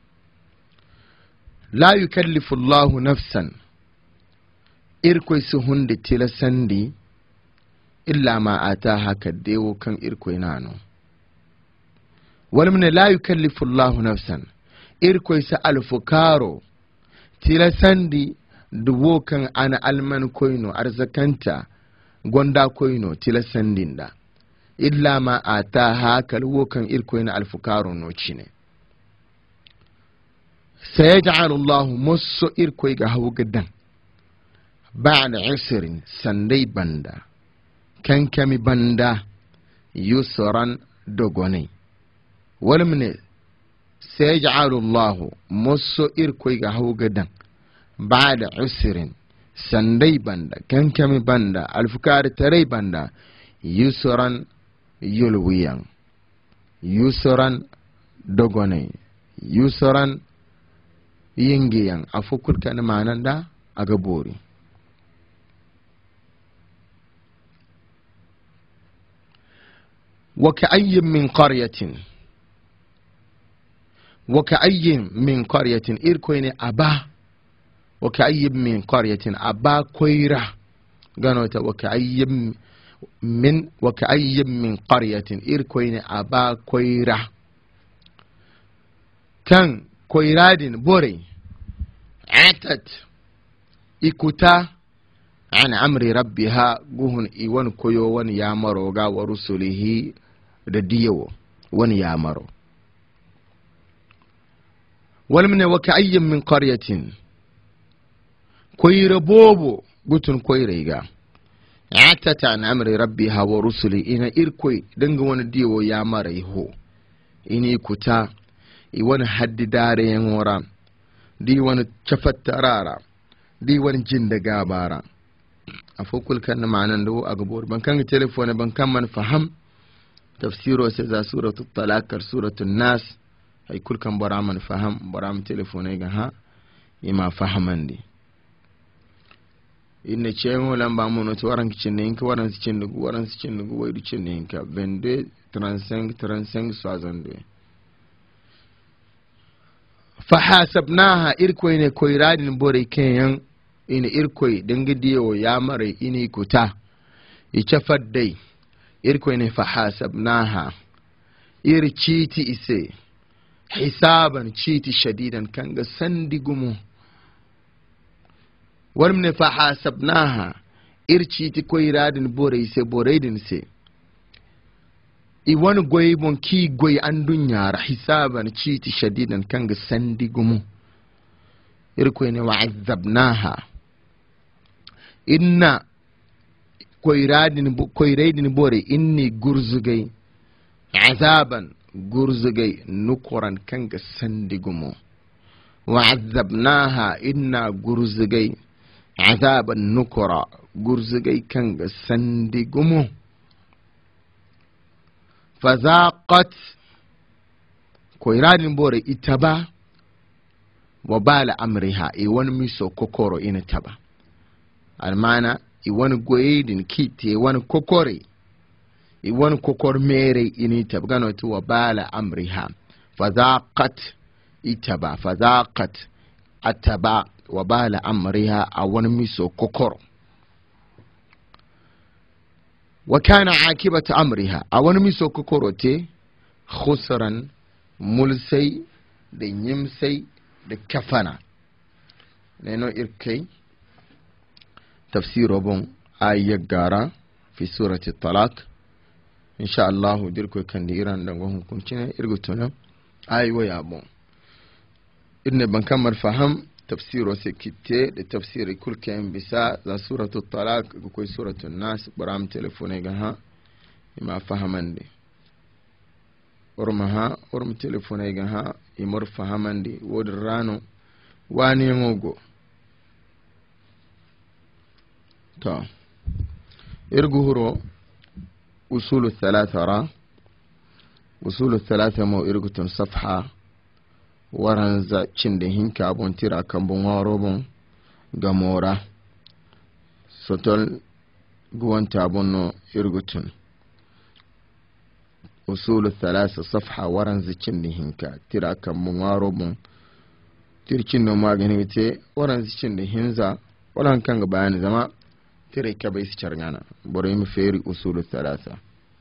la yukallifu Allah nafsan irko su hunde tilasandi illa ma ataha kaddewo kan irko inano wal min la yukallifu Allahu nafsan irko sa alfukaro tilasandi duwo kan ana alman koino arzakanta gonda koino tilasandinda illa ma ataha kalwo kan irko ina alfukaro no cine sayaj'alu Allahu musu irko ga hawu gadan ba'da usrin sandai banda kankami banda yusran dogone walmne sayaj'alu Allah musu irkoy ga hawgadan ba'da usrin sandai banda kankami banda alfukar tarai banda yusran yulwiyan yusran dogone yusran yingiyan afukul kan mananda aga bori وكأي من قرية وكأي من قرية إركوين أبا وكأي من قرية أبا كويرة قالوا وكأي من وكأي من قرية إركوين أبا كويرة كان كويرادين بوري عتت إكتا عن أمر ربها جهن إيوان كيوان يامرو غا ورسله رديو وان يامرو ولمن وكأي من قرية كوير بوبو قتن كويريغا عتت عن أمر ربها ورسله إنا إركوي دنغوان ديو يامري هو إني كتا إيوان حد داري ينورا ديوان شفت ترارا ديوان جند غابارا afokul kan ma'anan do agbor ban kan telefone ban kan man faham tafsiro sai za suratul talaq suratul nas ay kul kan bara man faham bara man telefone ga ha ima fahamandi inne cemo lamba mono to waran kicin ne ka waran kicin ne waran kicin ne wai dicin ne ka vingt-deux trente-cinq trente-cinq soixante-deux fahasabnaha irkoine koiradin bore kenyan ina irkoi dangidiyo ya mare ini kuta icha faddai irkoi ne fahasabnaha iri citi ise hisaban citi shadidan kanga sandi gumo warmne fa hasabnaha ir citi ko iradin bore ise boredin se i wani goyi bon ki goyi an dunyara hisaban citi shadidan kanga sandi gumo ir ko ne wa'azzabnaha inna koiradin koiradin bore inni gurzugai azaban gurzugai nukuran kanga sandigumo wa'azzabnaha inna gurzugai azaban nukura gurzugai kanga sandigumo fazaqat koiradin bore itaba wa bala amriha e wani miso kokoro ina taba almana i wani goyedin kiti i wani kokore i wani kokor mere ini tabgano tu wa bala amriha fazaqat itaba fazaqat ataba wa bala amriha a wani miso kokoro wa kana akibata amriha a wani miso kokoro te khusran mulsai da yimsai da kafana neno irkai تفسير بون آية جارة في سورة الطلاق إن شاء الله ديركو كان ديران دعوهم كنتنا إرجوتنا آية ويا بون إن بنكمل فهم تفسير وسكتة لتفسير كل كلام بسا لا سورة الطلاق كوي سورة الناس برام تلفوني جها ما فهمندي ورمها ورم تلفوني جها يمر فهمندي ودرانو واني موجو تا إرجوهرو أصول الثلاثة را أصول الثلاثة مو إرجوتن صفحة ورنزا چندهين كابون تيرا كمبونغاروبون غامورا سوتل غوان تابونو إرجوتن أصول الثلاثة صفحة ورنزا چندهين كا تيرا كمبونغاروبون تير چندو ماغنيتي ورنزا چندهين زا ولان كانغ بيان زما تري كبيس چرغانا بريم فيري أصول الثلاثة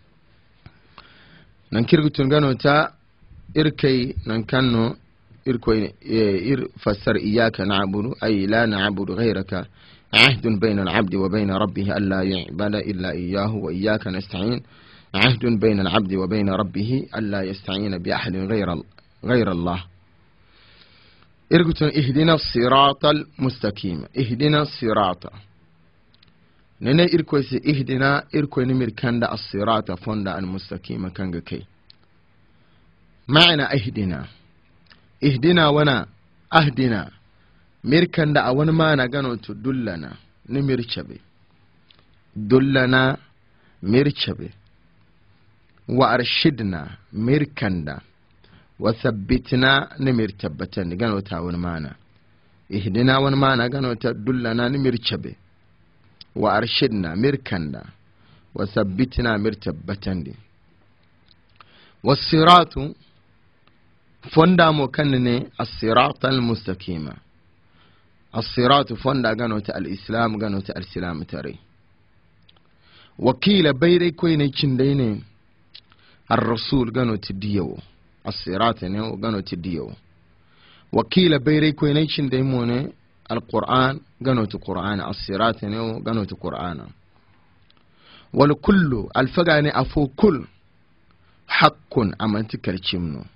ننكرغ تنغانو تا إركي ننكنو إركوي إر فسر إياك نعبد أي لا نعبد غيرك عهد بين العبد وبين ربه ألا يعبد إلا إياه وإياك نستعين عهد بين العبد وبين ربه ألا يستعين بأحد غير غير الله إركوتن اهدنا الصراط المستقيم اهدنا الصراط نene irko se ihdina irko ni mirkanda as-sirata fonda al-mustaqima kanga kai ma'ana ihdina ihdina wana ahdina mirkanda a wani mana gano to dullana ni mirchabe dullana mirchabe wa arshidna mirkanda wa thabbitna ni mirtabbatan gano ta wani mana ihdina wani mana gano ta dullana ni mirchabe wa arshidna mirkanda wa thabbitna mirtabbatan was-siratu fonda mo kanne as-sirata al-mustaqima as-siratu fonda ganota al-islam ganota al-islam tare wakila bayre koyne cinde ne ar-rasul ganota diyo as-sirata ne ganota diyo wakila bayre koyne cinde mo ne al-quran ganota quran as-sirata ne ganota qur'ana wal kullu al-fagani afu kull haqqun amantikal chimno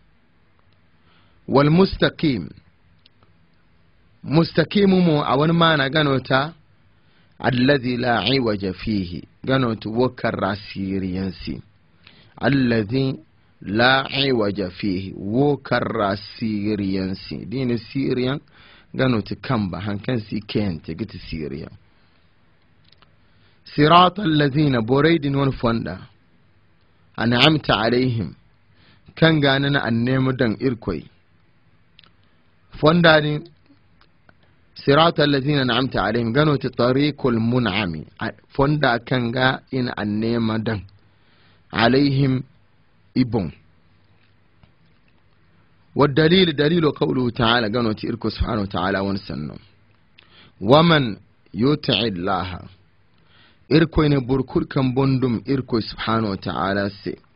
والمستقيم مستقيم مو أول ما أنا قنوتا الذي لا عوج فيه قنوت وكر سيريانسي الذي لا عوج فيه وكر سيريانسي دين السيريان قنوت كمبا هنكن سي كنت قلت سيريا صراط الذين بريد ونفندا أنعمت عليهم كان قاننا النيم دن إركوي فنداني صراط الذين نعمت عليهم قالوا طريق المنعم فندا كانغا إن النيم دن عليهم إبون والدليل دليل قوله تعالى قالوا تإركو سبحانه وتعالى ونسنو ومن يطع الله إركو إن بركور كم بندم إركو سبحانه وتعالى سي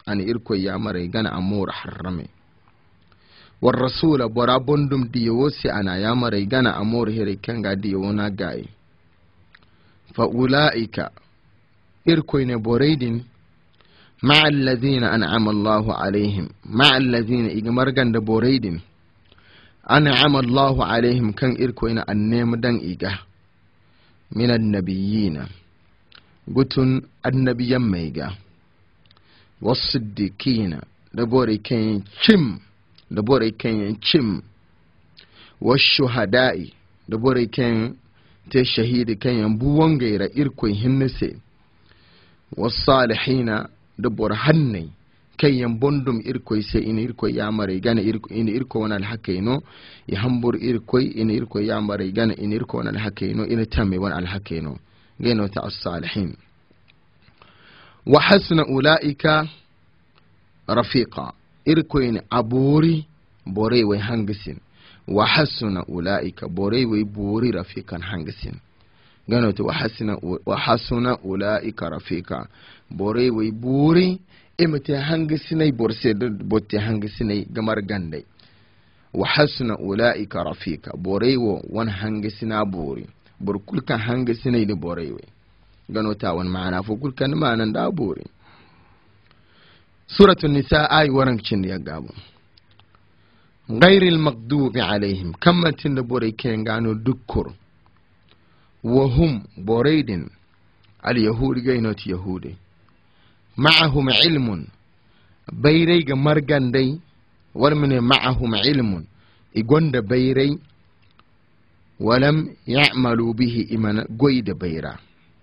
ani irko ya mare gana amur harrame war rasula bora bondum diyo si ana ya mare gana amur hiri kanga diyo na gai fa ulaika irko ne boraidin ma'a alladhina an'ama Allahu alaihim ma'a alladhina igmar ganda boraidin an'ama Allahu alaihim kan irko ina annema dan iga minan nabiyina gutun annabiyan maiga wasiddiqina da bore kan cim da bore kan cim washuhada'i da bore kan te shahidi kan yambu wangaira irko hinnase wasalihina da bor hanne kan yambondum irko sai in irko ya mare gana irko in irko wana alhakaino ya hambur irko in irko ya mare gana in irko wana alhakaino in tamme wana alhakaino gano ta as-salihin wa hasuna ulaika rafiqa irko in aburi bore wai hangisin wa hasuna ulaika bore wai buri rafiqan hangisin gano ta wa hasuna wa hasuna ulaika rafiqa bore wai buri imate hangisinai borse botte hangisinai gamar gandai wa hasuna ulaika rafiqa bore wo wan hangisina bori bor kulkan hangisinai de bore wai gano ta wan ma'ana fu kulkan ma'anan da bori suratul nisa ay warancin ya gabo ghairil maghdubi alaihim kamatin da bore ken gano dukkur wa hum boraidin al yahudi gainot yahudi معهم علم بيري مرغندي ورمن معهم علم يغند بيري ولم يعملوا به إيمان قيد بيرا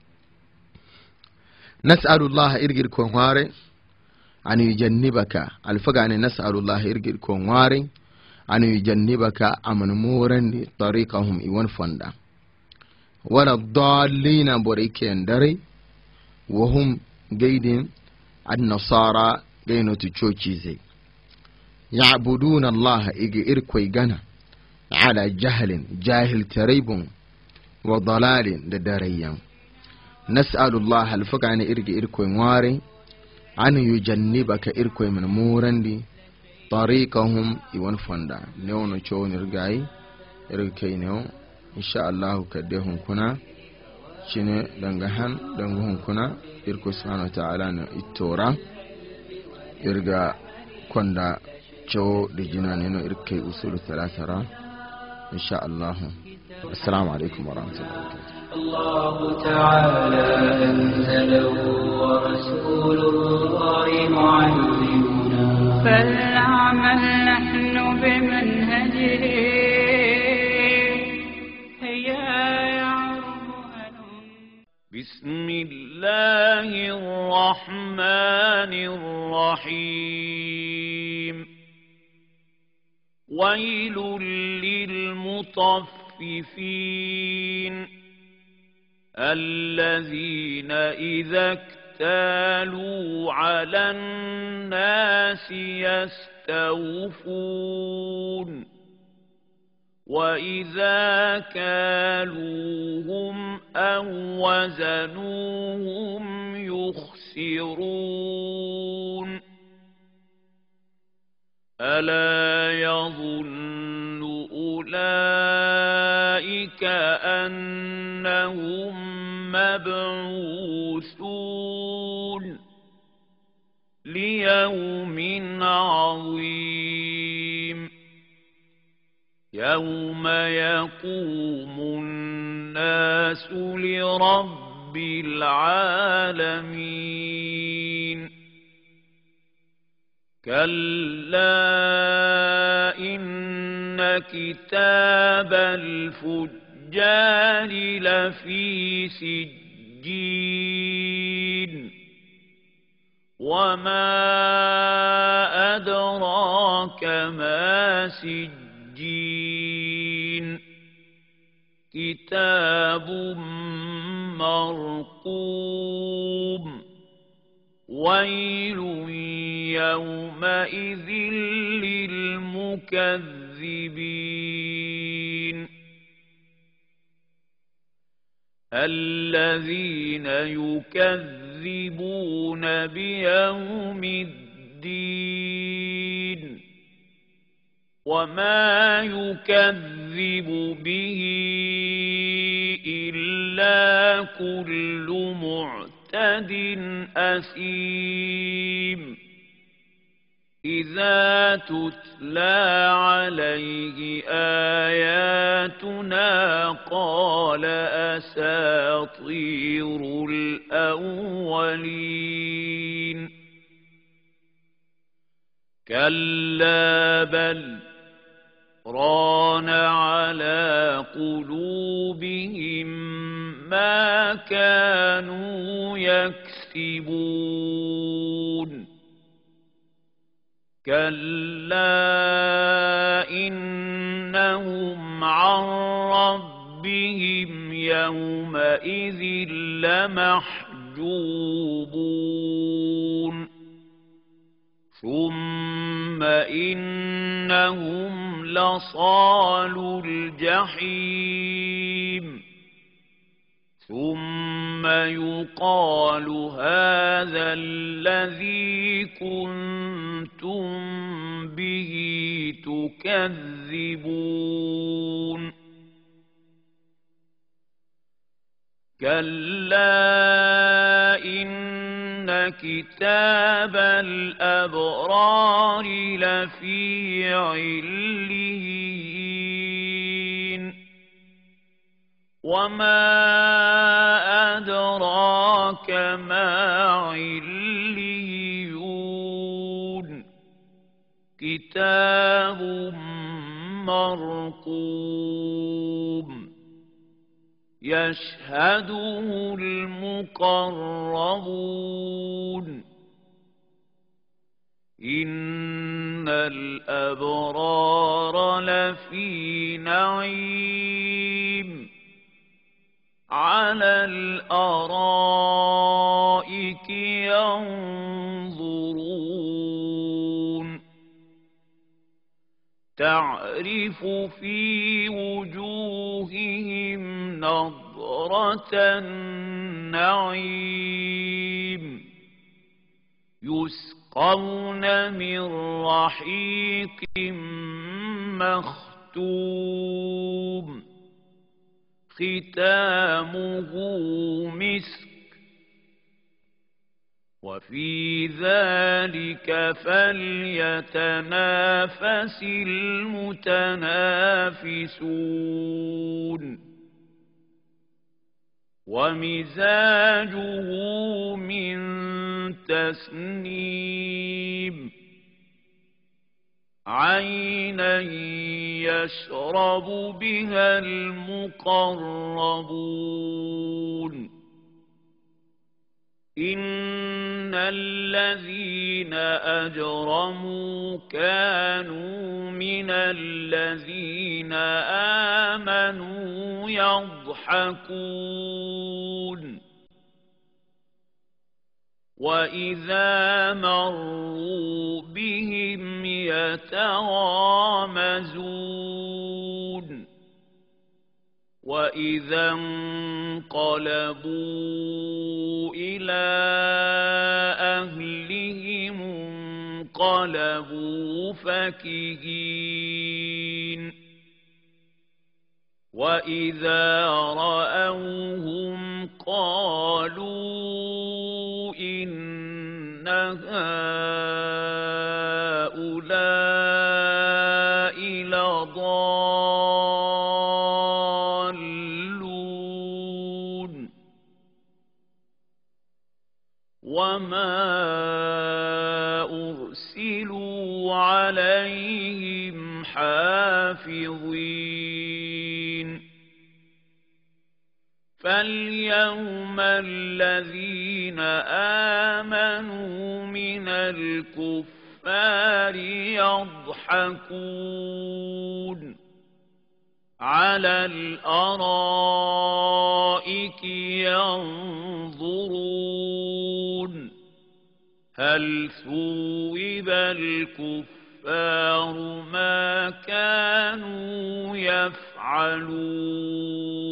نسأل الله إرجل كونواري أن يجنبك الفقعني نسأل الله إرجل كونواري أن يجنبك أمن مورا طريقهم إيوان فندا ولا الضالين بريكين داري وهم قيدين النصارى قينو تشوشيزي يعبدون الله إيجي إركوي جنا على جهل جاهل تريب وضلال لداريا نسأل الله الفقعن إركي إركوي مواري أن يجنبك إركوي من مورندي طريقهم إيوان فندا نيونو تشو نرقاي إركي نيو إن شاء الله كديهم كنا شنو دنگهان دنگهم كنا إركو سبحانه وتعالى التورا إرجع كندا جو لجنان إنه إركي أصول الثلاثة إن شاء الله. السلام عليكم ورحمة الله وبركاته. الله تعالى أنزله ورسول الله معلمنا فلنعمل نحن بمنهجه بسم الله الرحمن الرحيم ويل للمطففين الذين إذا اكتالوا على الناس يستوفون وإذا كالوهم أو وزنوهم يخسرون ألا يظن أولئك أنهم مبعوثون ليوم عظيم يوم يقوم الناس لرب العالمين كلا إن كتاب الفجار لفي سجين وما أدراك ما سجين كتاب مرقوم ويل يومئذ للمكذبين الذين يكذبون بيوم الدين الدين وما يكذب به إلا كل معتد أثيم إذا تتلى عليه آياتنا قال أساطير الأولين كلا بل ران على قلوبهم ما كانوا يكسبون كلا إنهم عن ربهم يومئذ لمحجوبون ثم إنهم لصالو الجحيم ثم يقال هذا الذي كنتم به تكذبون كلا إن كتاب الأبرار لفي عليين وما أدراك ما عليون كتاب مرقوم يشهده المقربون إن الأبرار لفي نعيم على الأرائك ينظرون تعرف في وجوههم نضرة النعيم يسقون من رحيق مختوم ختامه مسك وفي ذلك فليتنافس المتنافسون ومزاجه من تسنيم عينا يشرب بها المقربون إن الذين أجرموا كانوا من الذين آمنوا يضحكون وإذا مروا بهم يتغامزون وإذا انقلبوا إلى أهلهم انقلبوا فكهين وإذا رأوهم قالوا إن هؤلاء لضالون وما أرسلوا عليهم حافظين فاليوم الذين آمنوا من الكفار يضحكون على الأرائك ينظرون هل ثوب الكفار ما كانوا يفعلون